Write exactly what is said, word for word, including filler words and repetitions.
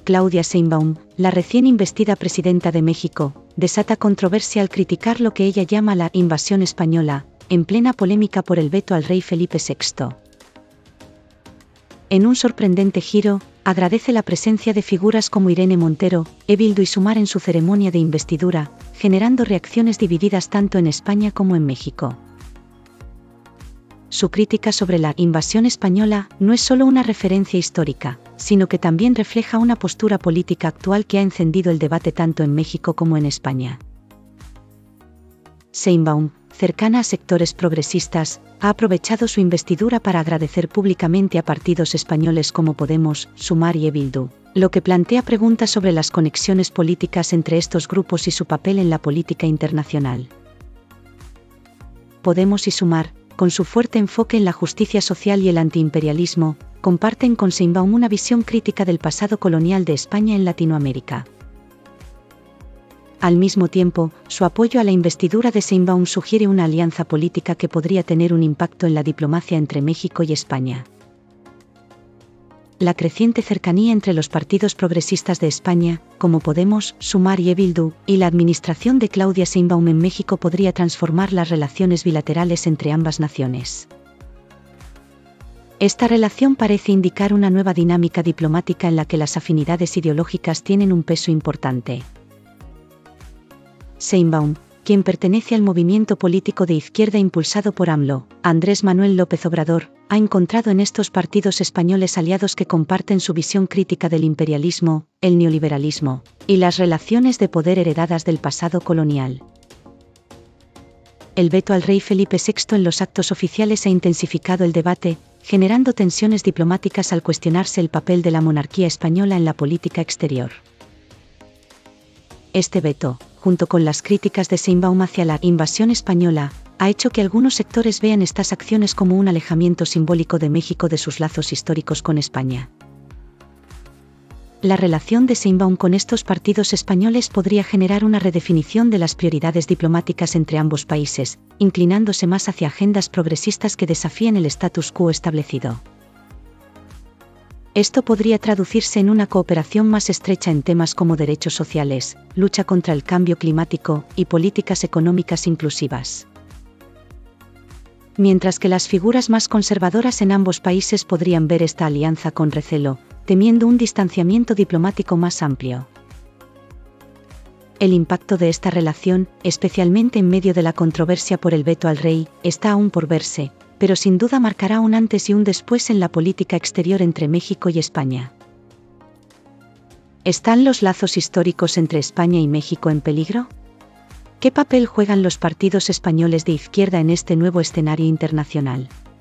Claudia Sheinbaum, la recién investida presidenta de México, desata controversia al criticar lo que ella llama la invasión española, en plena polémica por el veto al rey Felipe sexto. En un sorprendente giro, agradece la presencia de figuras como Irene Montero, E Bildu y Sumar en su ceremonia de investidura, generando reacciones divididas tanto en España como en México. Su crítica sobre la invasión española no es solo una referencia histórica, sino que también refleja una postura política actual que ha encendido el debate tanto en México como en España. Sheinbaum, cercana a sectores progresistas, ha aprovechado su investidura para agradecer públicamente a partidos españoles como Podemos, Sumar y E Bildu, lo que plantea preguntas sobre las conexiones políticas entre estos grupos y su papel en la política internacional. Podemos y Sumar, con su fuerte enfoque en la justicia social y el antiimperialismo, comparten con Sheinbaum una visión crítica del pasado colonial de España en Latinoamérica. Al mismo tiempo, su apoyo a la investidura de Sheinbaum sugiere una alianza política que podría tener un impacto en la diplomacia entre México y España. La creciente cercanía entre los partidos progresistas de España, como Podemos, Sumar y E Bildu, y la administración de Claudia Sheinbaum en México podría transformar las relaciones bilaterales entre ambas naciones. Esta relación parece indicar una nueva dinámica diplomática en la que las afinidades ideológicas tienen un peso importante. Sheinbaum, quien pertenece al movimiento político de izquierda impulsado por AMLO, Andrés Manuel López Obrador, ha encontrado en estos partidos españoles aliados que comparten su visión crítica del imperialismo, el neoliberalismo, y las relaciones de poder heredadas del pasado colonial. El veto al rey Felipe sexto en los actos oficiales ha intensificado el debate, generando tensiones diplomáticas al cuestionarse el papel de la monarquía española en la política exterior. Este veto, junto con las críticas de Sheinbaum hacia la invasión española, ha hecho que algunos sectores vean estas acciones como un alejamiento simbólico de México de sus lazos históricos con España. La relación de Sheinbaum con estos partidos españoles podría generar una redefinición de las prioridades diplomáticas entre ambos países, inclinándose más hacia agendas progresistas que desafíen el status quo establecido. Esto podría traducirse en una cooperación más estrecha en temas como derechos sociales, lucha contra el cambio climático y políticas económicas inclusivas. Mientras que las figuras más conservadoras en ambos países podrían ver esta alianza con recelo, temiendo un distanciamiento diplomático más amplio. El impacto de esta relación, especialmente en medio de la controversia por el veto al rey, está aún por verse, pero sin duda marcará un antes y un después en la política exterior entre México y España. ¿Están los lazos históricos entre España y México en peligro? ¿Qué papel juegan los partidos españoles de izquierda en este nuevo escenario internacional?